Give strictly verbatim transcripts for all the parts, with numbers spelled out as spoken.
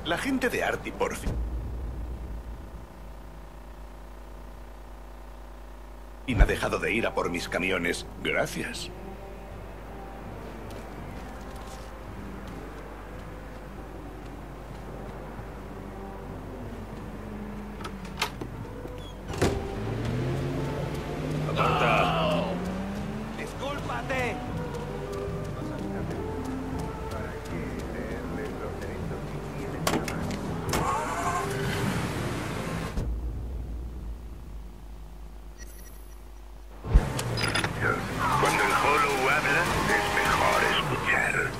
La gente de Arty por fin y me ha dejado de ir a por mis camiones. Gracias. ¡Aparta! ¡Discúlpate! Cuando el Hollow habla, es mejor escuchar.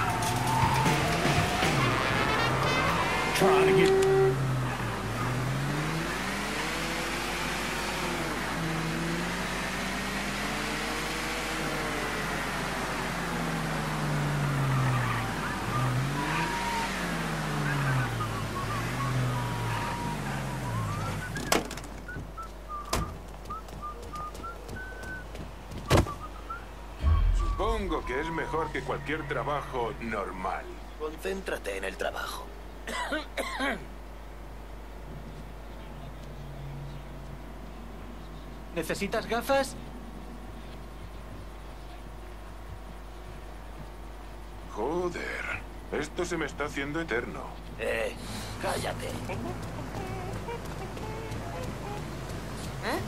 Supongo que es mejor que cualquier trabajo normal. Concéntrate en el trabajo. ¿Necesitas gafas? Joder, esto se me está haciendo eterno. Eh, cállate. ¿Eh?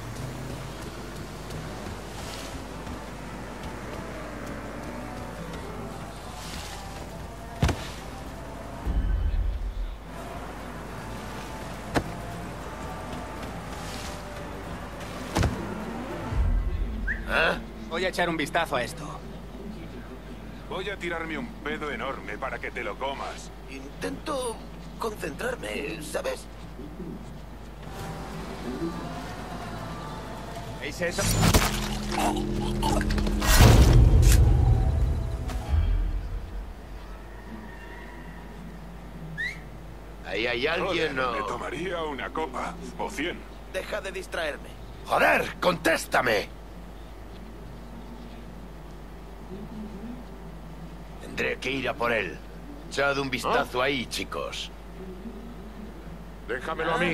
Voy a echar un vistazo a esto. Voy a tirarme un pedo enorme para que te lo comas. Intento concentrarme, ¿sabes? ¿Veis eso? Ahí hay alguien, Joder, ¿no? me tomaría una copa o cien. Deja de distraerme. ¡Joder! ¡Contéstame! Tendré que ir a por él. Echad un vistazo ahí, chicos. Déjamelo a mí.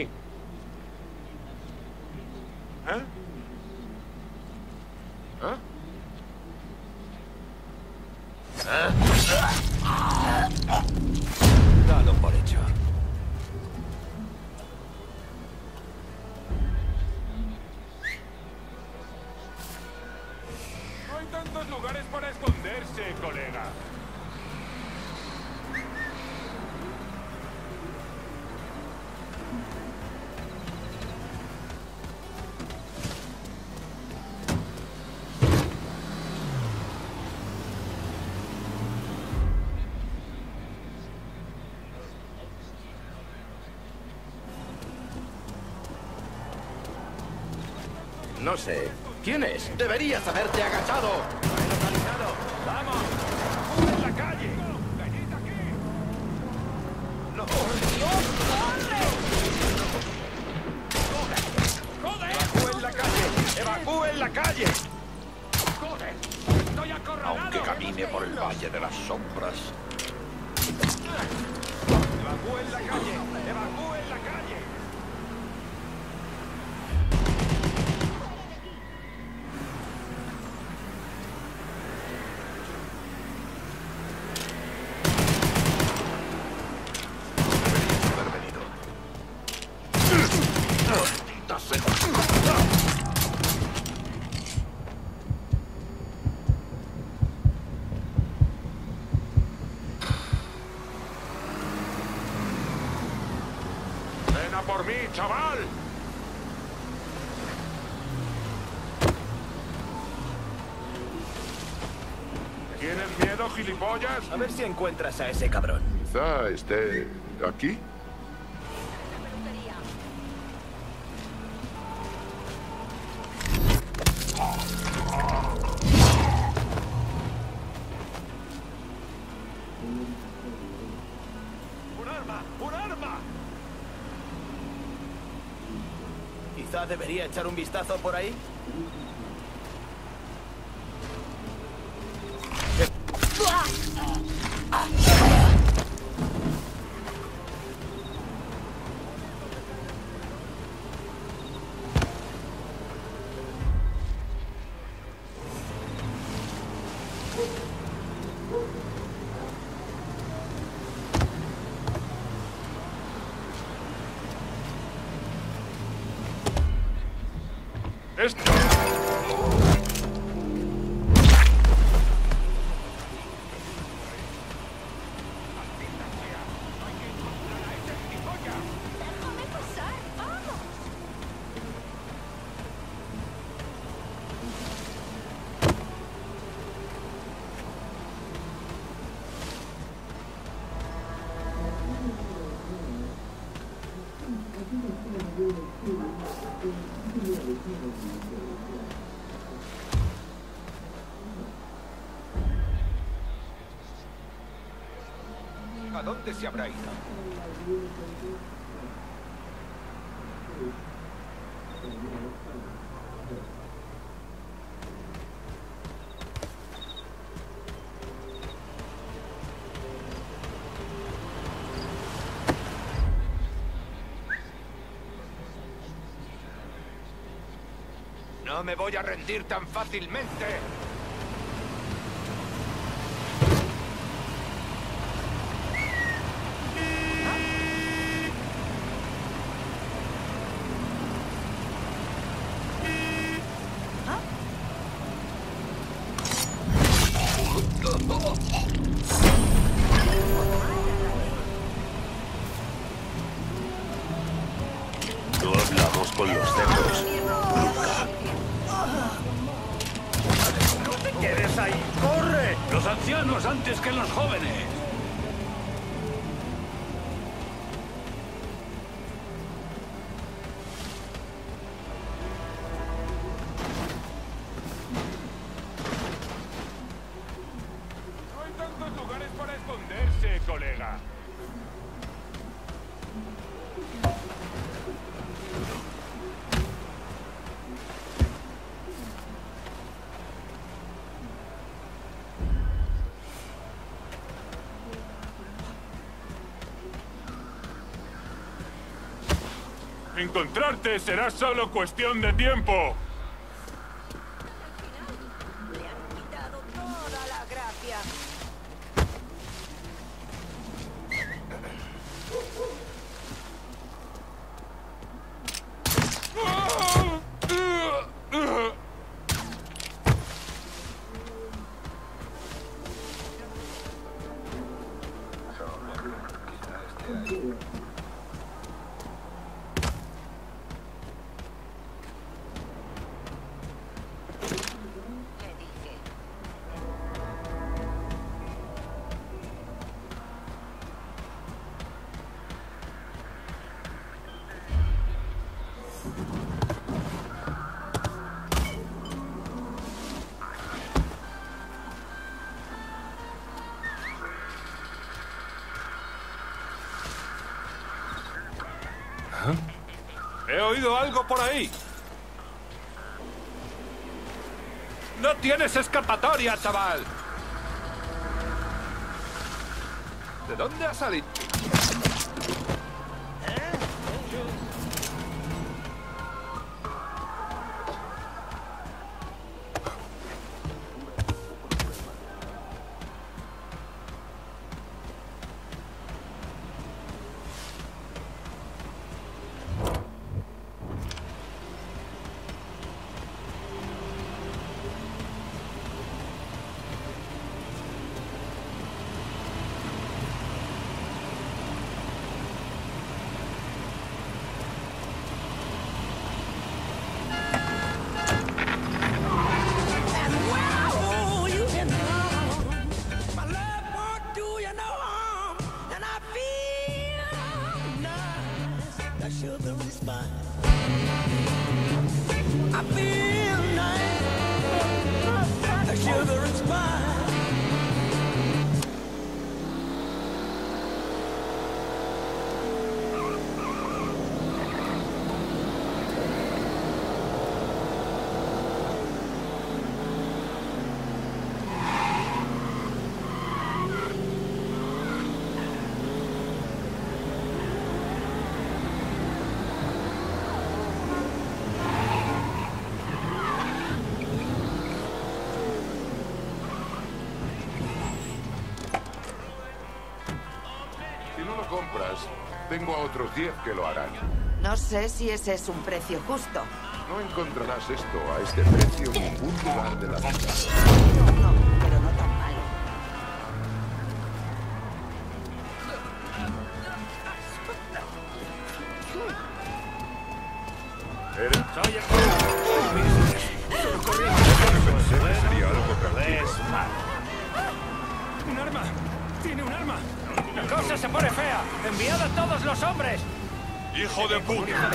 ¿Eh? ¿Ah? Dalo por hecho. No hay tantos lugares para esconderse, colega. No sé. ¿Quién es? Deberías haberte agachado. ¡Localizado! ¡Vamos! ¡Fuera en la calle! ¡Venid aquí! No. ¡Joder! ¡Evacúen la calle! ¡Evacúen la calle! ¡Joder! ¡Estoy acorralado! Aunque camine por el valle de las sombras. ¡Evacúen la calle! ¡Evacúen la calle! Deberías haber venido. Maldita sea. ¡Ven a por mí, chaval! ¿Tienes miedo, gilipollas? A ver si encuentras a ese cabrón. Quizá esté aquí. ¡Un arma! ¡Un arma! Quizá debería echar un vistazo por ahí. ¡Esto! Déjame pasar, vamos. ¿A dónde se habrá ido? No me voy a rendir tan fácilmente. No hablamos con los cerdos, nunca. ¡No te quedes ahí! ¡Corre! Los ancianos antes que los jóvenes. No hay tantos lugares para esconderse, colega. Encontrarte será solo cuestión de tiempo. Le han quitado toda la gracia. Le dije. He oído algo por ahí. No tienes escapatoria, chaval. ¿De dónde has salido? Si no lo compras, tengo a otros diez que lo harán. No sé si ese es un precio justo. No encontrarás esto a este precio en ningún lugar de la ciudad. No, pero no tan malo. Soy el... Pensé que sería algo perdido. ¡Un arma! ¡Tiene un arma! ¡La cosa se pone fea! ¡Enviad a todos los hombres! ¡Hijo de puta!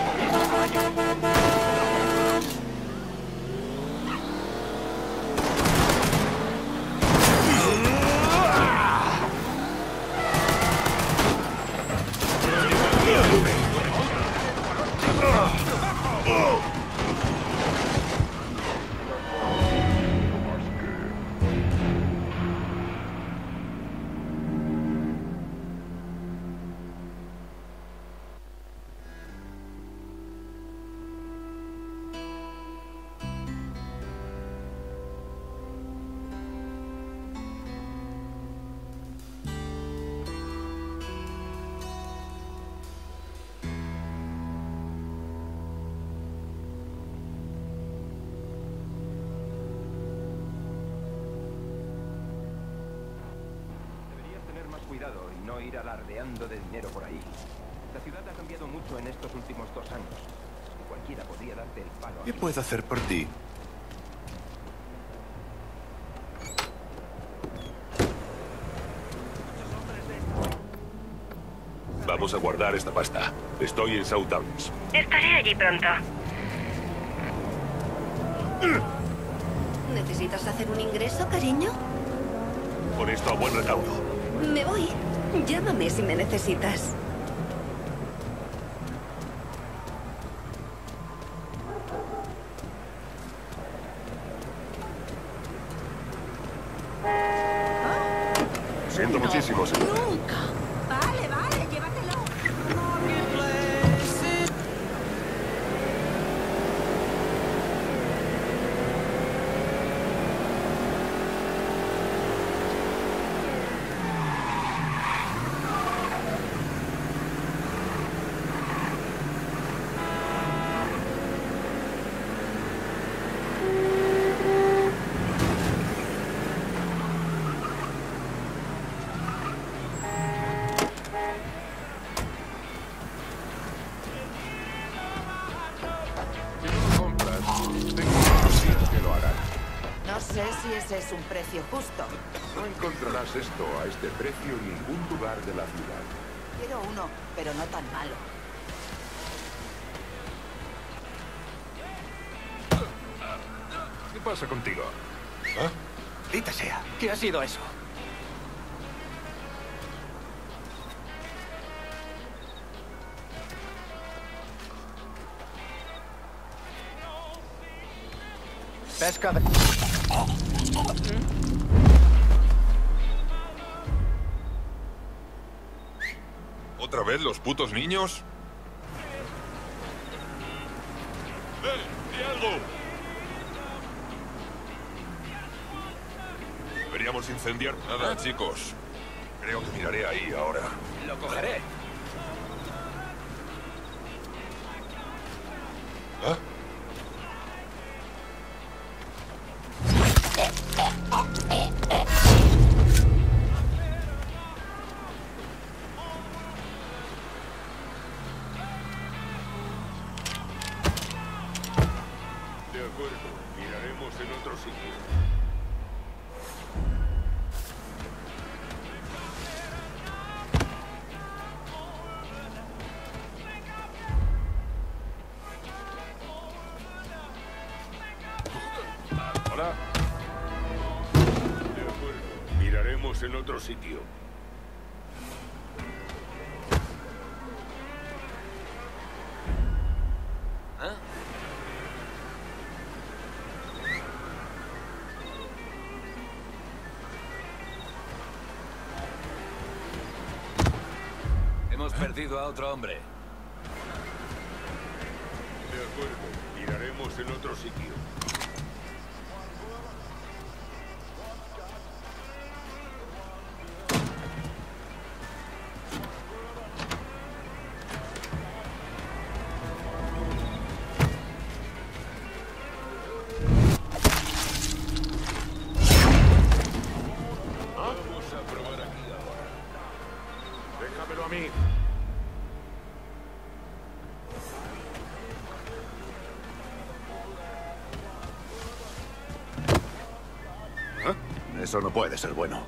Cuidado y no ir alardeando de dinero por ahí. La ciudad ha cambiado mucho en estos últimos dos años. Y cualquiera podría darte el palo. ¿Qué puedo hacer por ti? Vamos a guardar esta pasta. Estoy en Southdowns. Estaré allí pronto. ¿Necesitas hacer un ingreso, cariño? Con esto a buen recaudo. Me voy. Llámame si me necesitas. Siento muchísimo, señor. Nunca. Vale, vale, llévatelo. No sé si ese es un precio justo. No encontrarás esto a este precio en ningún lugar de la ciudad. Quiero uno, pero no tan malo. ¿Qué pasa contigo? ¿Ah? Dita sea, ¿qué ha sido eso? Pesca de... ¿Otra vez los putos niños? ¡Eh! ¡Di algo! Deberíamos incendiar. Nada, chicos. Creo que miraré ahí ahora. Lo cogeré. ¿Ah? De acuerdo. Miraremos en otro sitio. Hola. De acuerdo. Miraremos en otro sitio. ¿Ah? Hemos perdido a otro hombre. De acuerdo. Miraremos en otro sitio. Eso no puede ser bueno.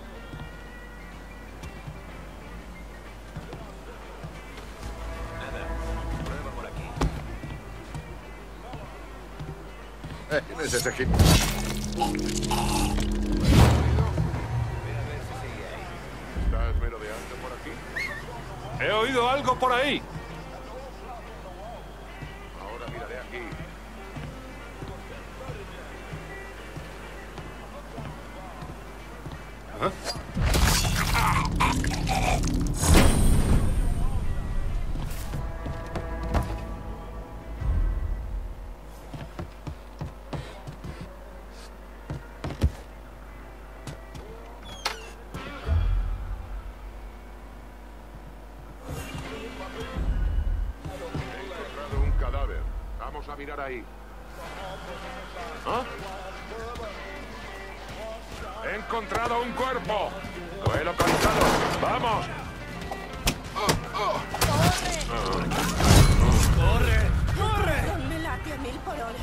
Prueba por aquí. Eh, ¿tienes ese hit? ¿Estás merodeando por aquí? He oído algo por ahí. Ahora miraré aquí. He encontrado un cadáver. Vamos a mirar ahí. ¿Ah? He encontrado un cuerpo. Lo he localizado. ¡Vamos! ¡Corre! ¡Corre! Me late a mil por hora.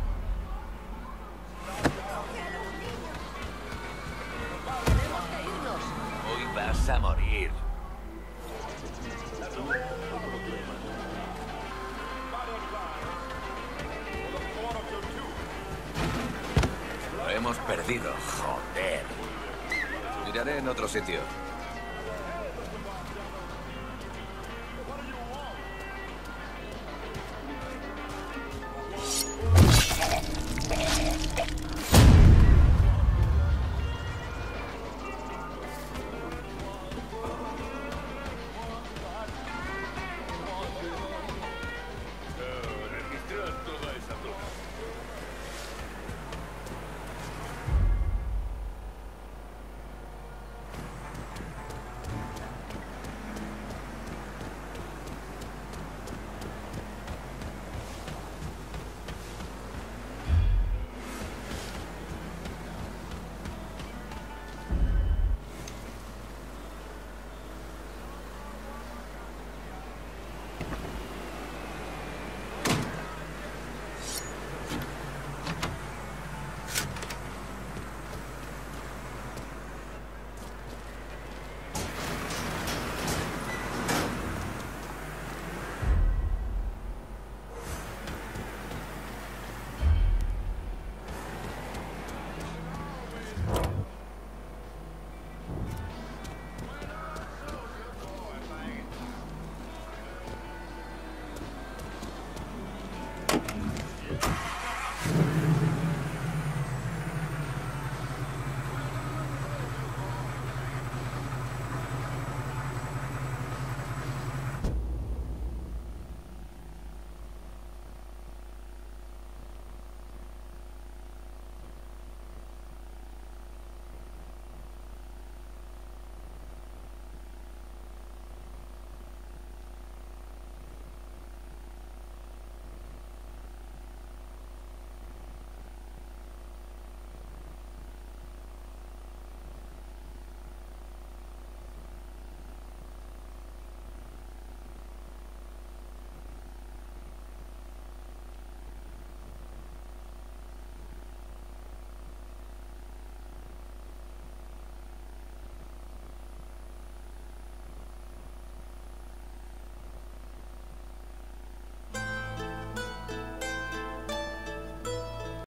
Tenemos que irnos. Hoy vas a morir. Lo hemos perdido, joder. Miraré en otro sitio.